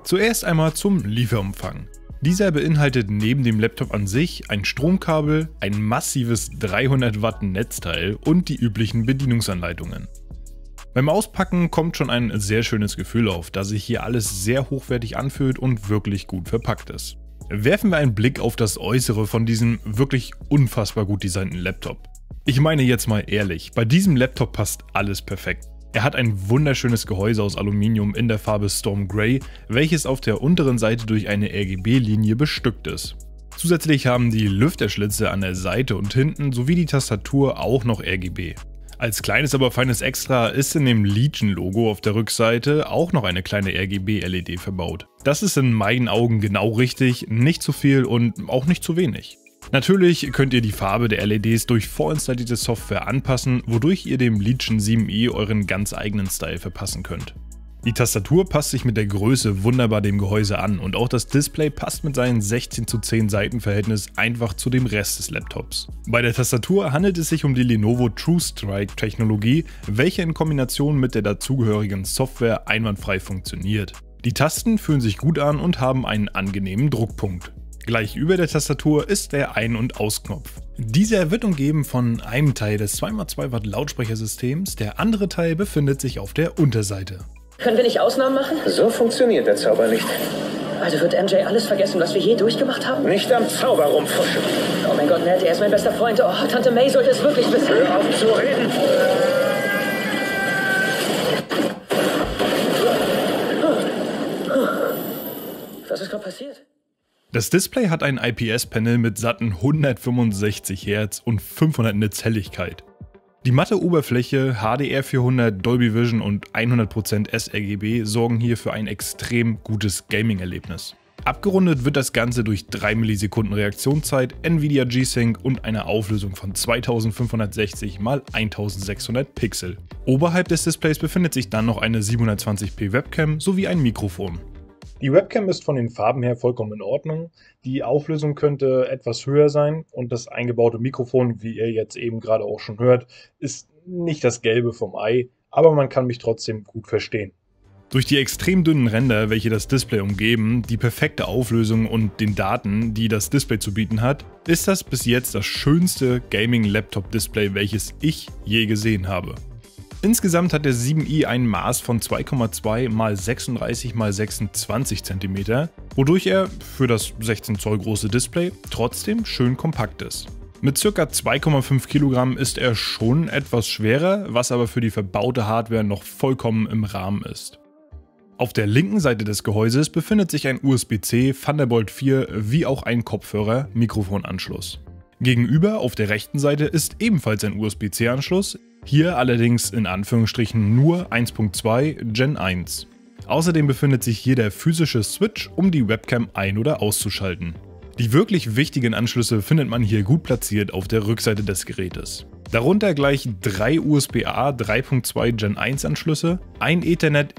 Zuerst einmal zum Lieferumfang. Dieser beinhaltet neben dem Laptop an sich ein Stromkabel, ein massives 300 Watt Netzteil und die üblichen Bedienungsanleitungen. Beim Auspacken kommt schon ein sehr schönes Gefühl auf, da sich hier alles sehr hochwertig anfühlt und wirklich gut verpackt ist. Werfen wir einen Blick auf das Äußere von diesem wirklich unfassbar gut designten Laptop. Ich meine jetzt mal ehrlich, bei diesem Laptop passt alles perfekt. Er hat ein wunderschönes Gehäuse aus Aluminium in der Farbe Storm Grey, welches auf der unteren Seite durch eine RGB-Linie bestückt ist. Zusätzlich haben die Lüfterschlitze an der Seite und hinten sowie die Tastatur auch noch RGB. Als kleines, aber feines Extra ist in dem Legion-Logo auf der Rückseite auch noch eine kleine RGB-LED verbaut. Das ist in meinen Augen genau richtig, nicht zu viel und auch nicht zu wenig. Natürlich könnt ihr die Farbe der LEDs durch vorinstallierte Software anpassen, wodurch ihr dem Legion 7i euren ganz eigenen Style verpassen könnt. Die Tastatur passt sich mit der Größe wunderbar dem Gehäuse an und auch das Display passt mit seinem 16:10 Seitenverhältnis einfach zu dem Rest des Laptops. Bei der Tastatur handelt es sich um die Lenovo TrueStrike Technologie, welche in Kombination mit der dazugehörigen Software einwandfrei funktioniert. Die Tasten fühlen sich gut an und haben einen angenehmen Druckpunkt. Gleich über der Tastatur ist der Ein- und Ausknopf. Dieser wird umgeben von einem Teil des 2x2 Watt Lautsprechersystems, der andere Teil befindet sich auf der Unterseite. Können wir nicht Ausnahmen machen? So funktioniert der Zauber nicht. Also wird MJ alles vergessen, was wir je durchgemacht haben? Nicht am Zauber rumfuschen. Oh mein Gott, Ned, er ist mein bester Freund. Oh, Tante May sollte es wirklich wissen. Hör auf zu reden. Was ist gerade passiert? Das Display hat ein IPS-Panel mit satten 165 Hz und 500 Nits Helligkeit. Die matte Oberfläche, HDR400, Dolby Vision und 100% sRGB sorgen hier für ein extrem gutes Gaming-Erlebnis. Abgerundet wird das Ganze durch 3 Millisekunden Reaktionszeit, Nvidia G-Sync und eine Auflösung von 2560 x 1600 Pixel. Oberhalb des Displays befindet sich dann noch eine 720p Webcam sowie ein Mikrofon. Die Webcam ist von den Farben her vollkommen in Ordnung. Die Auflösung könnte etwas höher sein und das eingebaute Mikrofon, wie ihr jetzt eben gerade auch schon hört, ist nicht das Gelbe vom Ei, aber man kann mich trotzdem gut verstehen. Durch die extrem dünnen Ränder, welche das Display umgeben, die perfekte Auflösung und den Daten, die das Display zu bieten hat, ist das bis jetzt das schönste Gaming-Laptop-Display, welches ich je gesehen habe. Insgesamt hat der 7i ein Maß von 2,2 x 36 x 26 cm, wodurch er für das 16 Zoll große Display trotzdem schön kompakt ist. Mit ca. 2,5 Kilogramm ist er schon etwas schwerer, was aber für die verbaute Hardware noch vollkommen im Rahmen ist. Auf der linken Seite des Gehäuses befindet sich ein USB-C, Thunderbolt 4 wie auch ein Kopfhörer-Mikrofonanschluss. Gegenüber auf der rechten Seite ist ebenfalls ein USB-C-Anschluss, hier allerdings in Anführungsstrichen nur 1.2 Gen 1. Außerdem befindet sich hier der physische Switch, um die Webcam ein- oder auszuschalten. Die wirklich wichtigen Anschlüsse findet man hier gut platziert auf der Rückseite des Gerätes. Darunter gleich 3 USB-A 3.2 Gen 1 Anschlüsse, ein Ethernet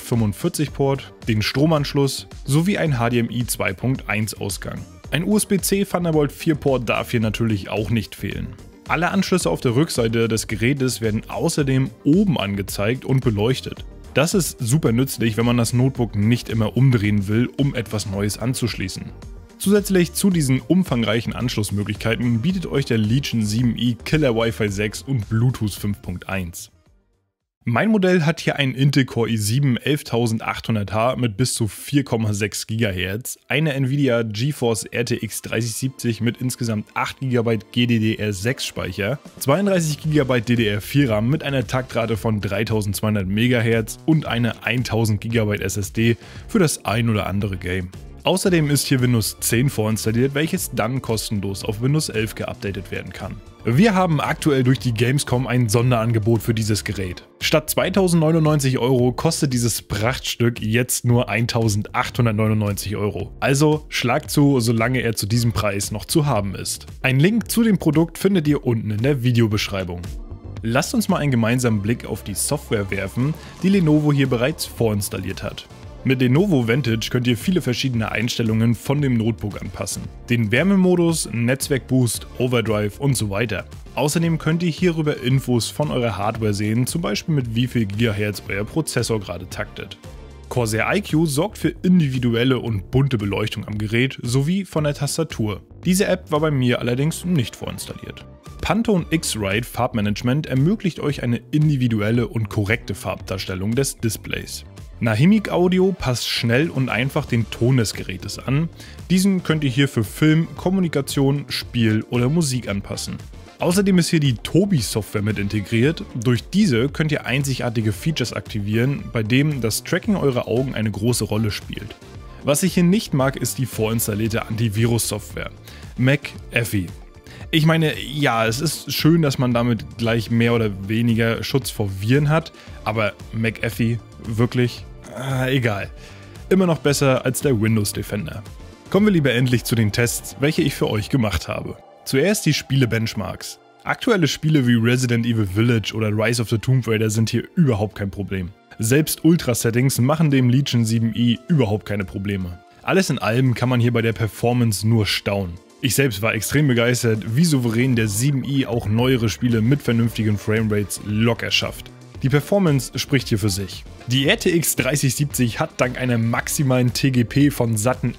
RJ45 Port, den Stromanschluss sowie ein HDMI 2.1 Ausgang. Ein USB-C Thunderbolt 4 Port darf hier natürlich auch nicht fehlen. Alle Anschlüsse auf der Rückseite des Gerätes werden außerdem oben angezeigt und beleuchtet. Das ist super nützlich, wenn man das Notebook nicht immer umdrehen will, um etwas Neues anzuschließen. Zusätzlich zu diesen umfangreichen Anschlussmöglichkeiten bietet euch der Legion 7i Killer Wi-Fi 6 und Bluetooth 5.1. Mein Modell hat hier einen Intel Core i7 11800H mit bis zu 4,6 GHz, eine Nvidia GeForce RTX 3070 mit insgesamt 8 GB GDDR6 Speicher, 32 GB DDR4 RAM mit einer Taktrate von 3200 MHz und eine 1000 GB SSD für das ein oder andere Game. Außerdem ist hier Windows 10 vorinstalliert, welches dann kostenlos auf Windows 11 geupdatet werden kann. Wir haben aktuell durch die Gamescom ein Sonderangebot für dieses Gerät. Statt 2099 € kostet dieses Prachtstück jetzt nur 1899 €. Also schlagt zu, solange er zu diesem Preis noch zu haben ist. Ein Link zu dem Produkt findet ihr unten in der Videobeschreibung. Lasst uns mal einen gemeinsamen Blick auf die Software werfen, die Lenovo hier bereits vorinstalliert hat. Mit Lenovo Vantage könnt ihr viele verschiedene Einstellungen von dem Notebook anpassen. Den Wärmemodus, Netzwerkboost, Overdrive und so weiter. Außerdem könnt ihr hierüber Infos von eurer Hardware sehen, zum Beispiel mit wie viel Gigahertz euer Prozessor gerade taktet. Corsair iCUE sorgt für individuelle und bunte Beleuchtung am Gerät sowie von der Tastatur. Diese App war bei mir allerdings nicht vorinstalliert. Pantone X-Rite Farbmanagement ermöglicht euch eine individuelle und korrekte Farbdarstellung des Displays. Nahimic Audio passt schnell und einfach den Ton des Gerätes an. Diesen könnt ihr hier für Film, Kommunikation, Spiel oder Musik anpassen. Außerdem ist hier die Tobii-Software mit integriert. Durch diese könnt ihr einzigartige Features aktivieren, bei denen das Tracking eurer Augen eine große Rolle spielt. Was ich hier nicht mag, ist die vorinstallierte Antivirus-Software, McAfee. Ich meine, ja, es ist schön, dass man damit gleich mehr oder weniger Schutz vor Viren hat, aber McAfee, wirklich? Egal. Immer noch besser als der Windows Defender. Kommen wir lieber endlich zu den Tests, welche ich für euch gemacht habe. Zuerst die Spiele-Benchmarks. Aktuelle Spiele wie Resident Evil Village oder Rise of the Tomb Raider sind hier überhaupt kein Problem. Selbst Ultra-Settings machen dem Legion 7i überhaupt keine Probleme. Alles in allem kann man hier bei der Performance nur staunen. Ich selbst war extrem begeistert, wie souverän der 7i auch neuere Spiele mit vernünftigen Framerates locker schafft. Die Performance spricht hier für sich. Die RTX 3070 hat dank einer maximalen TGP von satten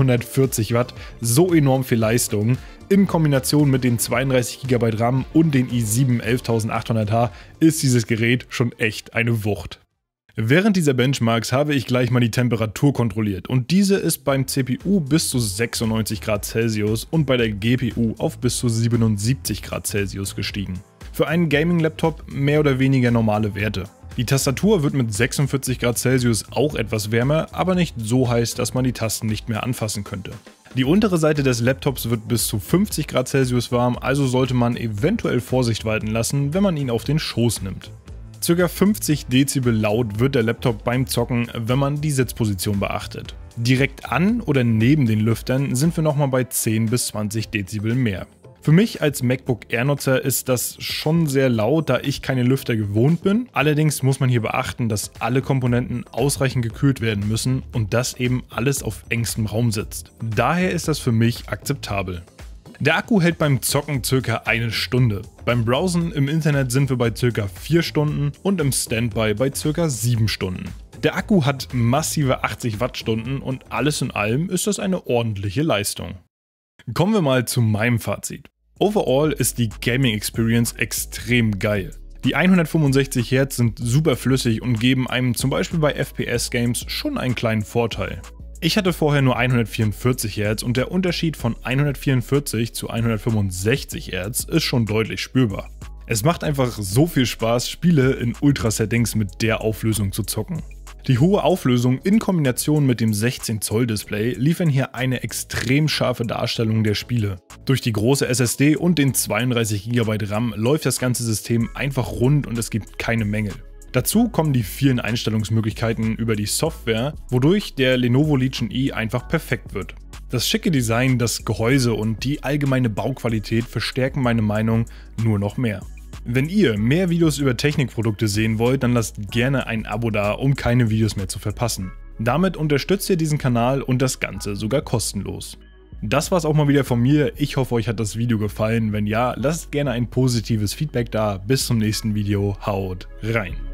140 Watt so enorm viel Leistung. In Kombination mit den 32 GB RAM und den i7 11800H ist dieses Gerät schon echt eine Wucht. Während dieser Benchmarks habe ich gleich mal die Temperatur kontrolliert und diese ist beim CPU bis zu 96 Grad Celsius und bei der GPU auf bis zu 77 Grad Celsius gestiegen. Für einen Gaming-Laptop mehr oder weniger normale Werte. Die Tastatur wird mit 46 Grad Celsius auch etwas wärmer, aber nicht so heiß, dass man die Tasten nicht mehr anfassen könnte. Die untere Seite des Laptops wird bis zu 50 Grad Celsius warm, also sollte man eventuell Vorsicht walten lassen, wenn man ihn auf den Schoß nimmt. Circa 50 Dezibel laut wird der Laptop beim Zocken, wenn man die Sitzposition beachtet. Direkt an oder neben den Lüftern sind wir nochmal bei 10 bis 20 Dezibel mehr. Für mich als MacBook Air-Nutzer ist das schon sehr laut, da ich keine Lüfter gewohnt bin. Allerdings muss man hier beachten, dass alle Komponenten ausreichend gekühlt werden müssen und dass eben alles auf engstem Raum sitzt. Daher ist das für mich akzeptabel. Der Akku hält beim Zocken ca. 1 Stunde. Beim Browsen im Internet sind wir bei ca. 4 Stunden und im Standby bei ca. 7 Stunden. Der Akku hat massive 80 Wattstunden und alles in allem ist das eine ordentliche Leistung. Kommen wir mal zu meinem Fazit. Overall ist die Gaming Experience extrem geil. Die 165 Hz sind super flüssig und geben einem zum Beispiel bei FPS Games schon einen kleinen Vorteil. Ich hatte vorher nur 144 Hz und der Unterschied von 144 zu 165 Hz ist schon deutlich spürbar. Es macht einfach so viel Spaß, Spiele in Ultra-Settings mit der Auflösung zu zocken. Die hohe Auflösung in Kombination mit dem 16 Zoll Display liefern hier eine extrem scharfe Darstellung der Spiele. Durch die große SSD und den 32 GB RAM läuft das ganze System einfach rund und es gibt keine Mängel. Dazu kommen die vielen Einstellungsmöglichkeiten über die Software, wodurch der Lenovo Legion E einfach perfekt wird. Das schicke Design, das Gehäuse und die allgemeine Bauqualität verstärken meine Meinung nur noch mehr. Wenn ihr mehr Videos über Technikprodukte sehen wollt, dann lasst gerne ein Abo da, um keine Videos mehr zu verpassen. Damit unterstützt ihr diesen Kanal und das Ganze sogar kostenlos. Das war's auch mal wieder von mir. Ich hoffe, euch hat das Video gefallen. Wenn ja, lasst gerne ein positives Feedback da. Bis zum nächsten Video. Haut rein!